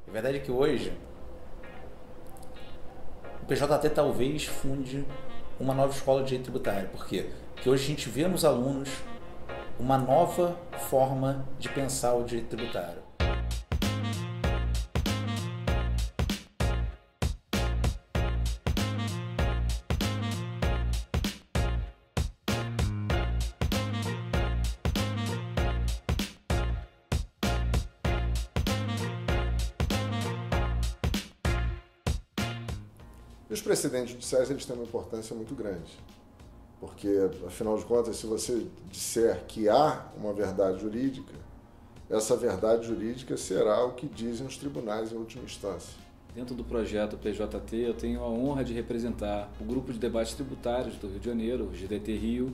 A verdade é que hoje o PJT talvez funde uma nova escola de direito tributário. Por quê? Porque hoje a gente vê nos alunos uma nova forma de pensar o direito tributário. E os precedentes judiciais eles têm uma importância muito grande, porque, afinal de contas, se você disser que há uma verdade jurídica, essa verdade jurídica será o que dizem os tribunais em última instância. Dentro do projeto PJT, eu tenho a honra de representar o Grupo de Debates Tributários do Rio de Janeiro, o GDT Rio,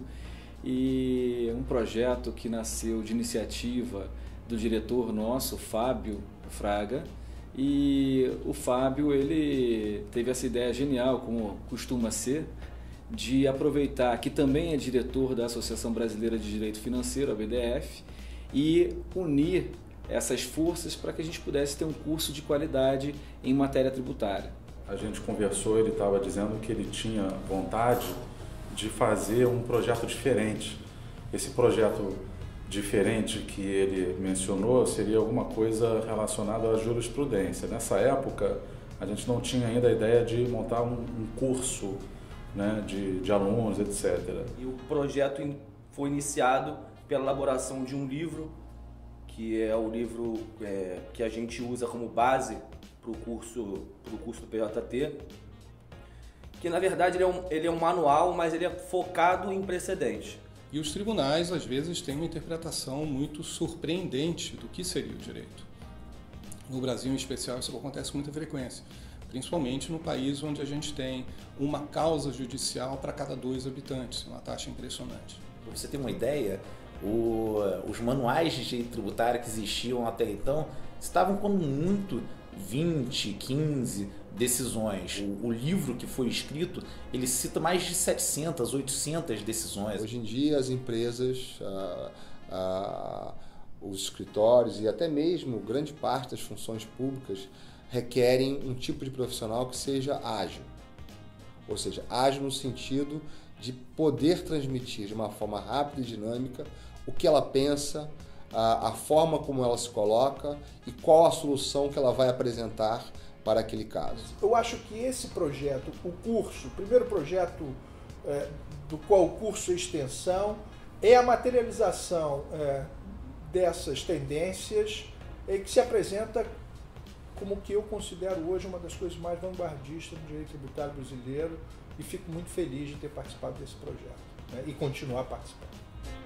e um projeto que nasceu de iniciativa do diretor nosso, Fábio Fraga. E o Fábio, ele teve essa ideia genial, como costuma ser, de aproveitar que também é diretor da Associação Brasileira de Direito Financeiro, a BDF, e unir essas forças para que a gente pudesse ter um curso de qualidade em matéria tributária. A gente conversou, ele estava dizendo que ele tinha vontade de fazer um projeto diferente. Esse projeto diferente que ele mencionou seria alguma coisa relacionada à jurisprudência. Nessa época, a gente não tinha ainda a ideia de montar um curso, né, de alunos, etc. E o projeto foi iniciado pela elaboração de um livro, que é o livro que a gente usa como base para o curso do PJT, que na verdade ele é um manual, mas ele é focado em precedente. E os tribunais, às vezes, têm uma interpretação muito surpreendente do que seria o direito. No Brasil, em especial, isso acontece com muita frequência, principalmente no país onde a gente tem uma causa judicial para cada 2 habitantes, uma taxa impressionante. Para você ter uma ideia, os manuais de direito tributário que existiam até então estavam com muito 20, 15 decisões. O livro que foi escrito, ele cita mais de 700, 800 decisões. Hoje em dia as empresas, os escritórios e até mesmo grande parte das funções públicas requerem um tipo de profissional que seja ágil. Ou seja, ágil no sentido de poder transmitir de uma forma rápida e dinâmica o que ela pensa, a forma como ela se coloca e qual a solução que ela vai apresentar para aquele caso. Eu acho que esse projeto, o curso, o primeiro projeto do qual o curso é extensão, é a materialização dessas tendências que se apresenta como o que eu considero hoje uma das coisas mais vanguardistas do direito tributário brasileiro e fico muito feliz de ter participado desse projeto, né, e continuar participando.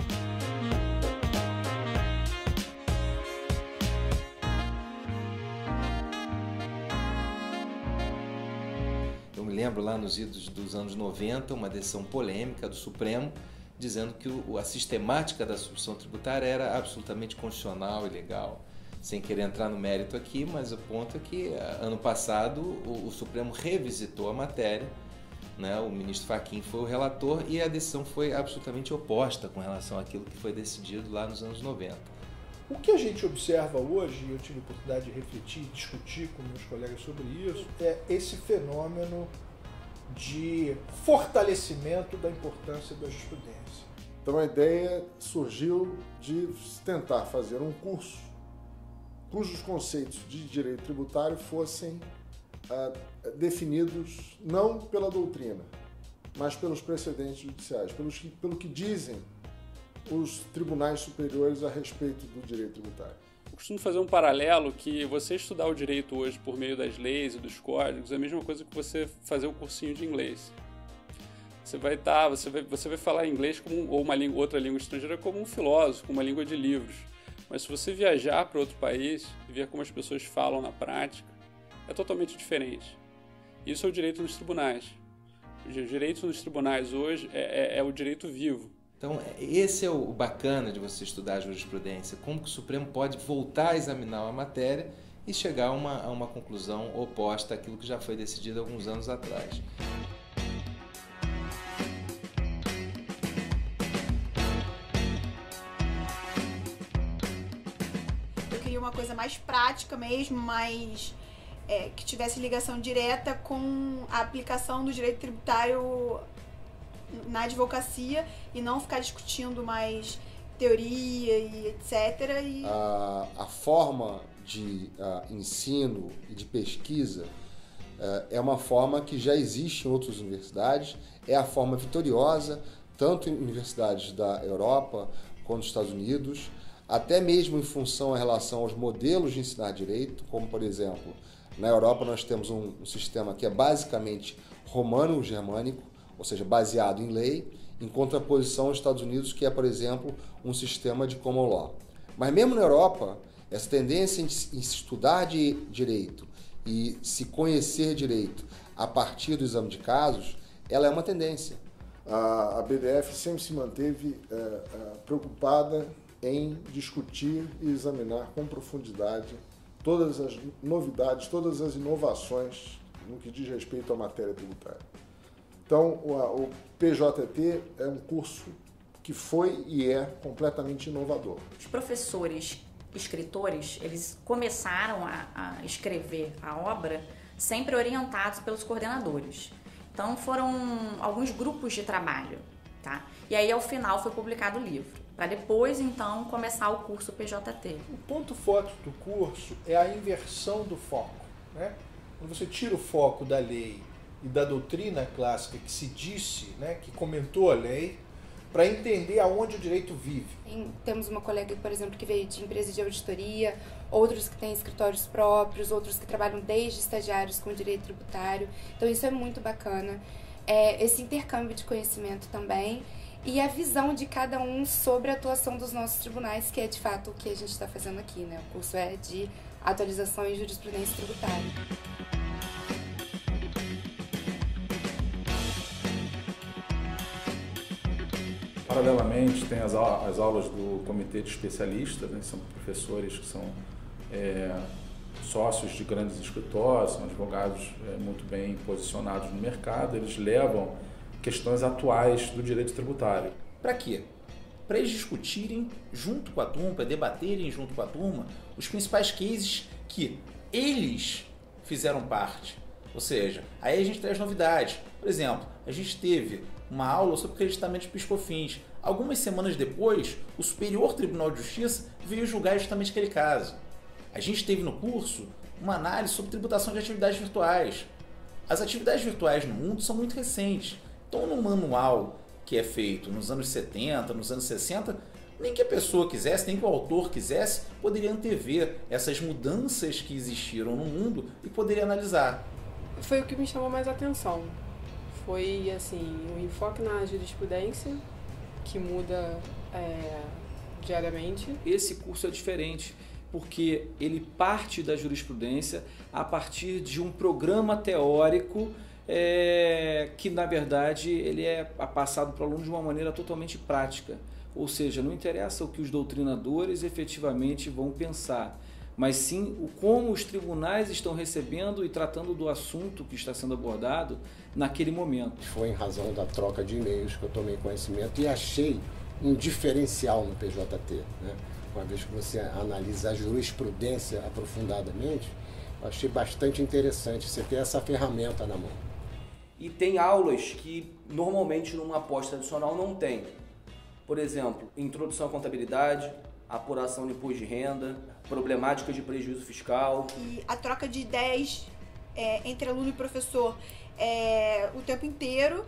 Eu me lembro lá nos idos dos anos 90, uma decisão polêmica do Supremo, dizendo que a sistemática da substituição tributária era absolutamente constitucional e legal. Sem querer entrar no mérito aqui, mas o ponto é que ano passado o Supremo revisitou a matéria, né? O ministro Fachin foi o relator e a decisão foi absolutamente oposta com relação àquilo que foi decidido lá nos anos 90. O que a gente observa hoje, e eu tive a oportunidade de refletir e discutir com meus colegas sobre isso, é esse fenômeno de fortalecimento da importância da jurisprudência. Então a ideia surgiu de tentar fazer um curso cujos conceitos de direito tributário fossem definidos não pela doutrina, mas pelos precedentes judiciais, pelo que dizem os tribunais superiores a respeito do direito tributário. Eu costumo fazer um paralelo que você estudar o direito hoje por meio das leis e dos códigos é a mesma coisa que você fazer um cursinho de inglês. Você vai falar inglês ou outra língua estrangeira como um filósofo, como uma língua de livros. Mas se você viajar para outro país e ver como as pessoas falam na prática, é totalmente diferente. Isso é o direito nos tribunais. O direito nos tribunais hoje é o direito vivo. Então, esse é o bacana de você estudar a jurisprudência, como que o Supremo pode voltar a examinar uma matéria e chegar a uma conclusão oposta àquilo que já foi decidido alguns anos atrás. Eu queria uma coisa mais prática mesmo, mais que tivesse ligação direta com a aplicação do direito tributário na advocacia e não ficar discutindo mais teoria e etc. A forma de ensino e de pesquisa é uma forma que já existe em outras universidades, é a forma vitoriosa, tanto em universidades da Europa quanto nos Estados Unidos, até mesmo em função em relação aos modelos de ensinar direito, como, por exemplo, na Europa nós temos um sistema que é basicamente romano-germânico, ou seja, baseado em lei, em contraposição aos Estados Unidos, que é, por exemplo, um sistema de common law. Mas mesmo na Europa, essa tendência em estudar direito e se conhecer direito a partir do exame de casos, ela é uma tendência. A BDF sempre se manteve preocupada em discutir e examinar com profundidade todas as novidades, todas as inovações no que diz respeito à matéria tributária. Então, o PJT é um curso que foi e é completamente inovador. Os professores escritores, eles começaram a escrever a obra sempre orientados pelos coordenadores. Então, foram alguns grupos de trabalho, tá? E aí, ao final, foi publicado o livro, para depois, então, começar o curso PJT. O ponto forte do curso é a inversão do foco, né? Quando você tira o foco da lei e da doutrina clássica que se disse, né, que comentou a lei, para entender aonde o direito vive. Temos uma colega, por exemplo, que veio de empresa de auditoria, outros que têm escritórios próprios, outros que trabalham desde estagiários com direito tributário. Então isso é muito bacana. Esse intercâmbio de conhecimento também e a visão de cada um sobre a atuação dos nossos tribunais, que é de fato o que a gente está fazendo aqui, né? O curso é de atualização em jurisprudência tributária. Paralelamente, tem as aulas do comitê de especialistas, né? São professores que são sócios de grandes escritórios, são advogados muito bem posicionados no mercado, eles levam questões atuais do direito tributário. Para quê? Para eles discutirem junto com a turma, para debaterem junto com a turma os principais cases que eles fizeram parte. Ou seja, aí a gente traz novidades. Por exemplo, a gente teve uma aula sobre creditamento de PIS/COFINS. Algumas semanas depois, o Superior Tribunal de Justiça veio julgar justamente aquele caso. A gente teve no curso uma análise sobre tributação de atividades virtuais. As atividades virtuais no mundo são muito recentes. Então, no manual que é feito nos anos 70, nos anos 60, nem que a pessoa quisesse, nem que o autor quisesse, poderia antever essas mudanças que existiram no mundo e poderia analisar. Foi o que me chamou mais a atenção. Foi assim, o enfoque na jurisprudência, que muda diariamente. Esse curso é diferente, porque ele parte da jurisprudência a partir de um programa teórico que, na verdade, ele é passado para o aluno de uma maneira totalmente prática. Ou seja, não interessa o que os doutrinadores efetivamente vão pensar, mas sim como os tribunais estão recebendo e tratando do assunto que está sendo abordado naquele momento. Foi em razão da troca de e-mails que eu tomei conhecimento e achei um diferencial no PJT, né? Uma vez que você analisa a jurisprudência aprofundadamente, eu achei bastante interessante você ter essa ferramenta na mão. E tem aulas que normalmente numa pós tradicional não tem. Por exemplo, introdução à contabilidade, apuração de imposto de renda, problemática de prejuízo fiscal. E a troca de ideias entre aluno e professor o tempo inteiro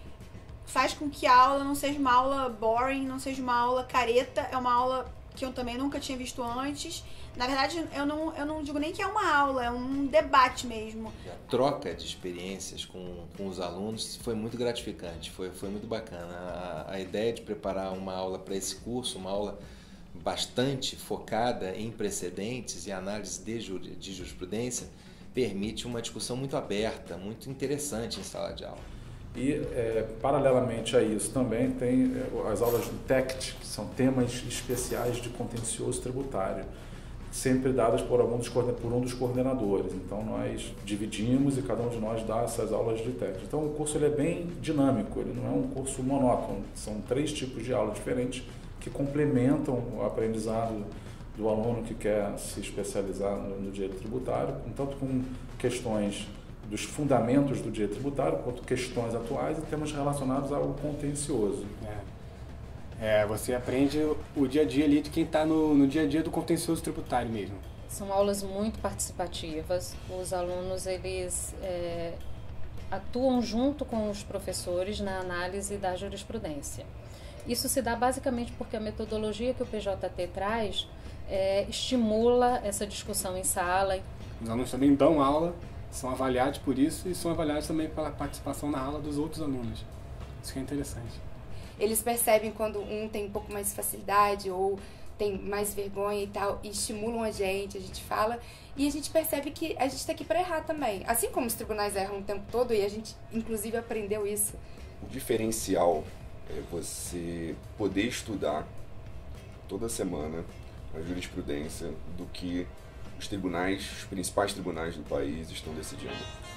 faz com que a aula não seja uma aula boring, não seja uma aula careta, é uma aula que eu também nunca tinha visto antes. Na verdade, eu não digo nem que é uma aula, é um debate mesmo. A troca de experiências com os alunos foi muito gratificante, foi muito bacana. A ideia de preparar uma aula para esse curso, uma aula bastante focada em precedentes e análise de jurisprudência, permite uma discussão muito aberta, muito interessante em sala de aula. E, paralelamente a isso, também tem as aulas do TECT, que são temas especiais de contencioso tributário, sempre dadas por um dos coordenadores. Então, nós dividimos e cada um de nós dá essas aulas de TECT. Então, o curso ele é bem dinâmico, ele não é um curso monótono. São 3 tipos de aulas diferentes que complementam o aprendizado do aluno que quer se especializar no direito tributário, tanto com questões dos fundamentos do direito tributário, quanto questões atuais e temas relacionados ao contencioso. Você aprende o dia a dia ali de quem está no dia a dia do contencioso tributário mesmo. São aulas muito participativas. Os alunos, eles atuam junto com os professores na análise da jurisprudência. Isso se dá basicamente porque a metodologia que o PJT traz estimula essa discussão em sala. Os alunos também dão aula, são avaliados por isso e são avaliados também pela participação na aula dos outros alunos. Isso que é interessante. Eles percebem quando um tem um pouco mais de facilidade ou tem mais vergonha e tal, e estimulam a gente fala, e a gente percebe que a gente está aqui para errar também. Assim como os tribunais erram o tempo todo, e a gente, inclusive, aprendeu isso. O diferencial é você poder estudar toda semana a jurisprudência do que os principais tribunais do país estão decidindo.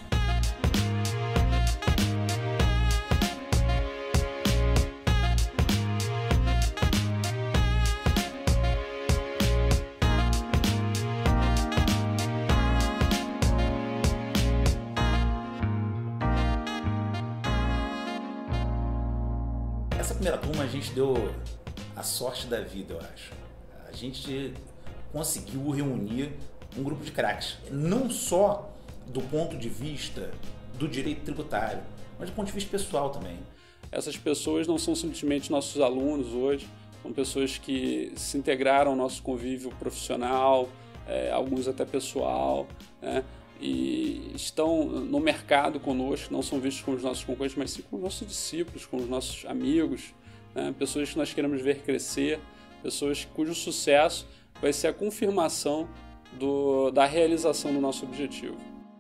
Essa primeira turma a gente deu a sorte da vida, eu acho. A gente conseguiu reunir um grupo de craques, não só do ponto de vista do direito tributário, mas do ponto de vista pessoal também. Essas pessoas não são simplesmente nossos alunos hoje, são pessoas que se integraram ao nosso convívio profissional, alguns até pessoal, né? E estão no mercado conosco, não são vistos como os nossos concorrentes, mas sim como os nossos discípulos, como os nossos amigos, né? Pessoas que nós queremos ver crescer, pessoas cujo sucesso vai ser a confirmação da realização do nosso objetivo.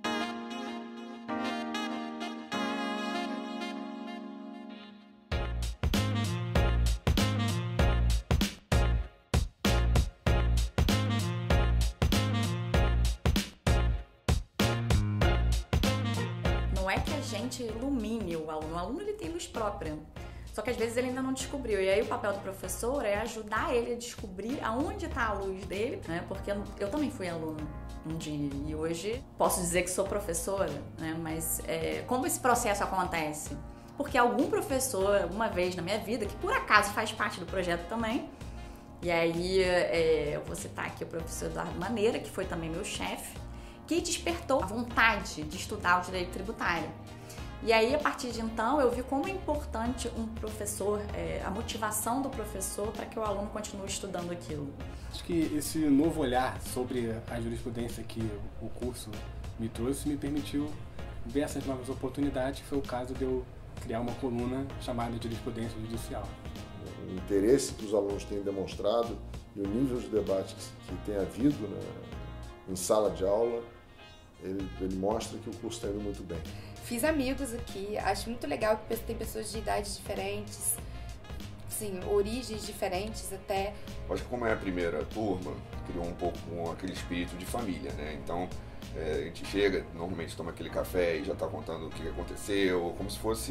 Não é que a gente ilumine o aluno ele tem luz própria. Só que às vezes ele ainda não descobriu. E aí o papel do professor é ajudar ele a descobrir aonde está a luz dele, né? Porque eu também fui aluno um dia e hoje posso dizer que sou professora, né? Mas como esse processo acontece? Porque algum professor, uma vez na minha vida, que por acaso faz parte do projeto também, e aí eu vou citar aqui o professor Eduardo Maneira, que foi também meu chefe, que despertou a vontade de estudar o direito tributário. E aí, a partir de então, eu vi como é importante um professor, a motivação do professor para que o aluno continue estudando aquilo. Acho que esse novo olhar sobre a jurisprudência que o curso me trouxe me permitiu ver essas novas oportunidades, que foi o caso de eu criar uma coluna chamada de Jurisprudência Judicial. O interesse que os alunos têm demonstrado e o nível de debate que tem havido, né, em sala de aula, ele mostra que o curso está indo muito bem. Fiz amigos aqui, acho muito legal que tem pessoas de idades diferentes, sim, origens diferentes até. Acho que como é a primeira turma, criou um pouco aquele espírito de família, né? Então, a gente chega, normalmente toma aquele café e já está contando o que aconteceu, como se fosse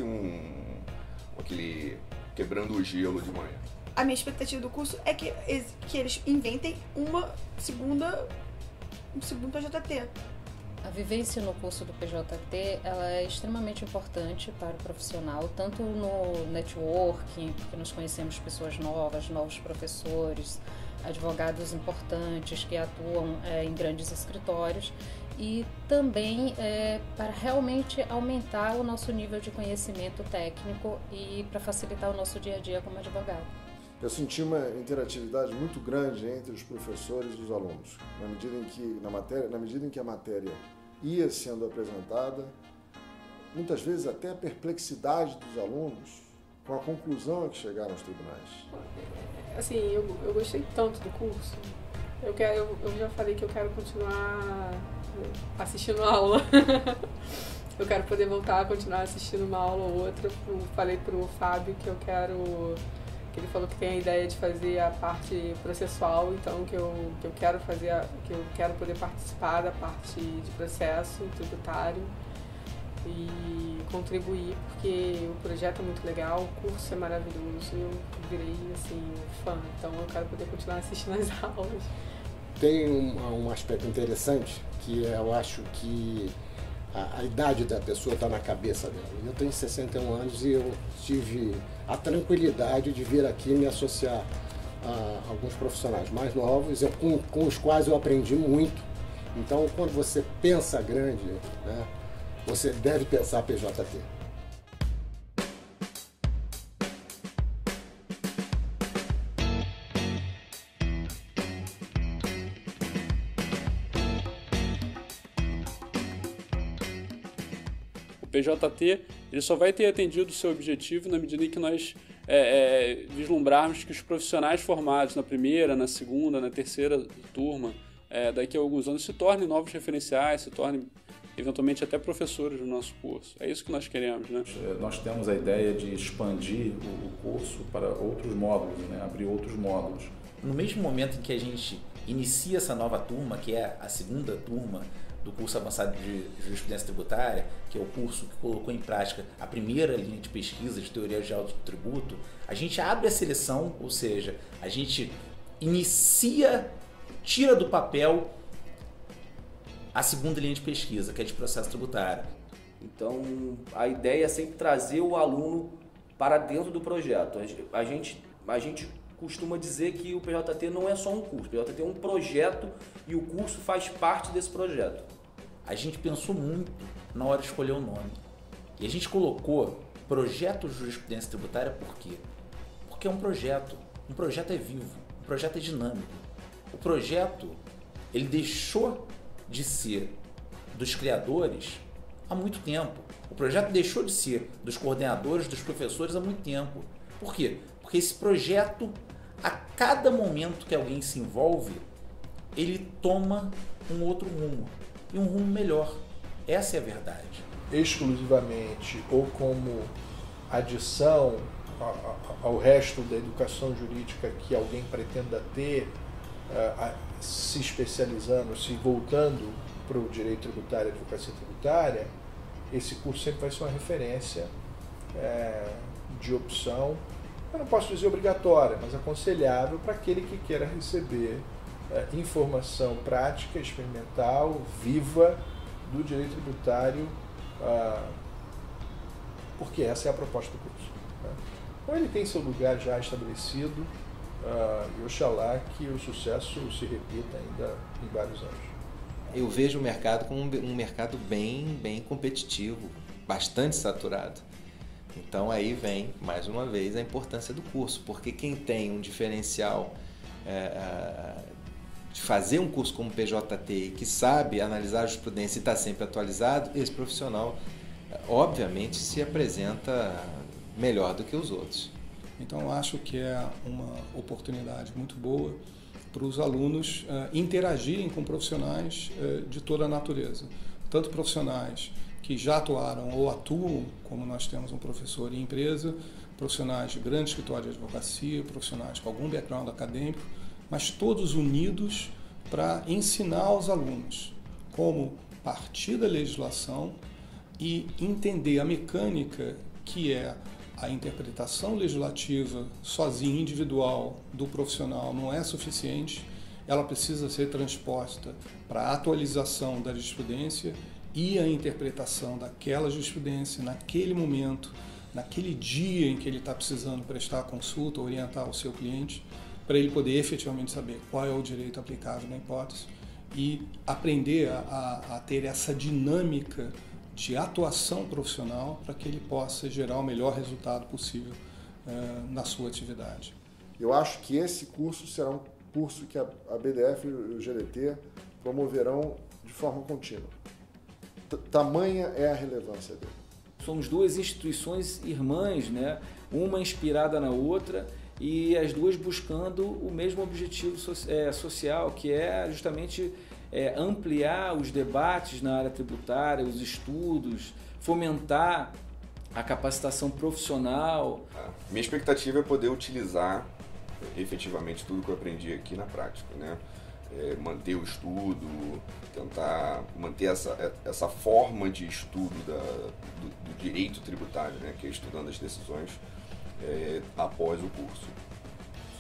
aquele quebrando o gelo de manhã. A minha expectativa do curso é que eles inventem um segundo PJT. A vivência no curso do PJT ela é extremamente importante para o profissional, tanto no networking, porque nós conhecemos pessoas novas, novos professores, advogados importantes que atuam em grandes escritórios, e também para realmente aumentar o nosso nível de conhecimento técnico e para facilitar o nosso dia a dia como advogado. Eu senti uma interatividade muito grande entre os professores e os alunos, na medida em que a matéria ia sendo apresentada, muitas vezes até a perplexidade dos alunos com a conclusão a que chegaram os tribunais. Assim, eu gostei tanto do curso. Eu já falei que eu quero continuar assistindo aula. Eu quero poder voltar a continuar assistindo uma aula ou outra. Eu falei pro Fábio que eu quero... Ele falou que tem a ideia de fazer a parte processual, então que eu quero poder participar da parte de processo tributário e contribuir, porque o projeto é muito legal, o curso é maravilhoso, eu virei assim fã, então eu quero poder continuar assistindo as aulas. tem um aspecto interessante, que eu acho que a idade da pessoa está na cabeça dela. Eu tenho 61 anos e eu tive a tranquilidade de vir aqui me associar a alguns profissionais mais novos, com os quais eu aprendi muito. Então, quando você pensa grande, né, você deve pensar PJT. O PJT ele só vai ter atendido o seu objetivo na medida em que nós vislumbrarmos que os profissionais formados na primeira, na segunda, na terceira turma, daqui a alguns anos se tornem novos referenciais, se tornem eventualmente até professores do nosso curso. É isso que nós queremos, né? Nós temos a ideia de expandir o curso para outros módulos, né? Abrir outros módulos. No mesmo momento em que a gente inicia essa nova turma, que é a segunda turma do curso avançado de jurisprudência tributária, que é o curso que colocou em prática a primeira linha de pesquisa de teoria geral do tributo, a gente abre a seleção, ou seja, a gente tira do papel a segunda linha de pesquisa, que é de processo tributário. Então, a ideia é sempre trazer o aluno para dentro do projeto. A gente costuma dizer que o PJT não é só um curso, o PJT é um projeto e o curso faz parte desse projeto. A gente pensou muito na hora de escolher o nome. E a gente colocou Projeto de Jurisprudência Tributária por quê? Porque é um projeto. Um projeto é vivo, um projeto é dinâmico. O projeto, ele deixou de ser dos criadores há muito tempo. O projeto deixou de ser dos coordenadores, dos professores há muito tempo. Por quê? Porque esse projeto, a cada momento que alguém se envolve, ele toma um outro rumo. E um rumo melhor. Essa é a verdade. Exclusivamente ou como adição ao resto da educação jurídica que alguém pretenda ter, se especializando, se voltando para o direito tributário e advocacia tributária, esse curso sempre vai ser uma referência de opção, eu não posso dizer obrigatória, mas aconselhável para aquele que queira receber informação prática, experimental, viva do direito tributário, porque essa é a proposta do curso. Então ele tem seu lugar já estabelecido, e oxalá que o sucesso se repita ainda em vários anos. Eu vejo o mercado como um mercado bem competitivo, bastante saturado. Então aí vem, mais uma vez, a importância do curso, porque quem tem um diferencial de fazer um curso como PJT, que sabe analisar a jurisprudência e está sempre atualizado, esse profissional, obviamente, se apresenta melhor do que os outros. Então, acho que é uma oportunidade muito boa para os alunos interagirem com profissionais de toda a natureza. Tanto profissionais que já atuaram ou atuam, como nós temos um professor em empresa, profissionais de grande escritório de advocacia, profissionais com algum background acadêmico, mas todos unidos para ensinar aos alunos como partir da legislação e entender a mecânica que é a interpretação legislativa sozinha, individual, do profissional não é suficiente, ela precisa ser transposta para a atualização da jurisprudência e a interpretação daquela jurisprudência naquele momento, naquele dia em que ele está precisando prestar a consulta, orientar o seu cliente, para ele poder efetivamente saber qual é o direito aplicável na hipótese e aprender a ter essa dinâmica de atuação profissional para que ele possa gerar o melhor resultado possível na sua atividade. Eu acho que esse curso será um curso que a BDF e o GDT promoverão de forma contínua. Tamanha é a relevância dele. Somos duas instituições irmãs, né? Uma inspirada na outra e as duas buscando o mesmo objetivo social, que é justamente ampliar os debates na área tributária, os estudos, fomentar a capacitação profissional. Minha expectativa é poder utilizar efetivamente tudo que eu aprendi aqui na prática, né? Manter o estudo, tentar manter essa forma de estudo do direito tributário, né? Que é estudando as decisões após o curso.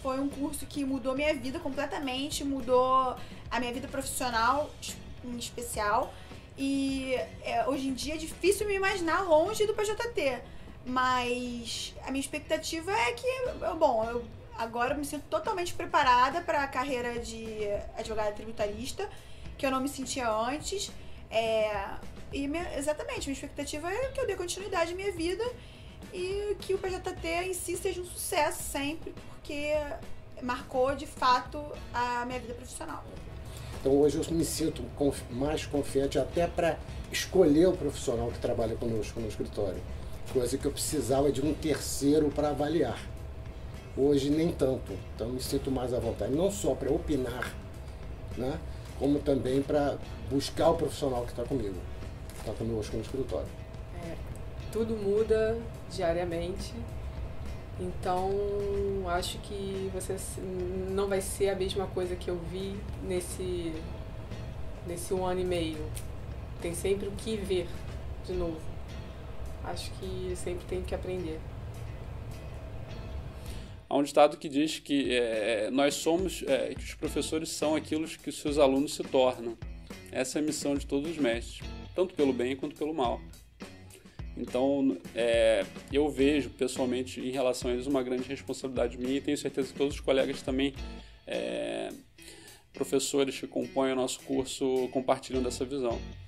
foi um curso que mudou minha vida completamente, mudou a minha vida profissional em especial. E hoje em dia é difícil me imaginar longe do PJT. Mas a minha expectativa é que, eu agora me sinto totalmente preparada para a carreira de advogada tributarista, que eu não me sentia antes. Exatamente, minha expectativa é que eu dê continuidade à minha vida e que o PJT em si seja um sucesso sempre, porque marcou de fato a minha vida profissional. Então hoje eu me sinto mais confiante até para escolher o profissional que trabalha conosco no escritório, coisa que eu precisava de um terceiro para avaliar. Hoje nem tanto, então me sinto mais à vontade, não só para opinar, né, como também para buscar o profissional que está comigo, que está conosco no escritório. Tudo muda diariamente, então acho que você não vai ser a mesma coisa que eu vi nesse 1 ano e meio. Tem sempre o que ver de novo. Acho que sempre tem que aprender. Há um ditado que diz que nós somos, que os professores são aquilo que os seus alunos se tornam. Essa é a missão de todos os mestres, tanto pelo bem quanto pelo mal. Então, eu vejo pessoalmente em relação a eles uma grande responsabilidade minha e tenho certeza que todos os colegas também, professores que compõem o nosso curso, compartilham dessa visão.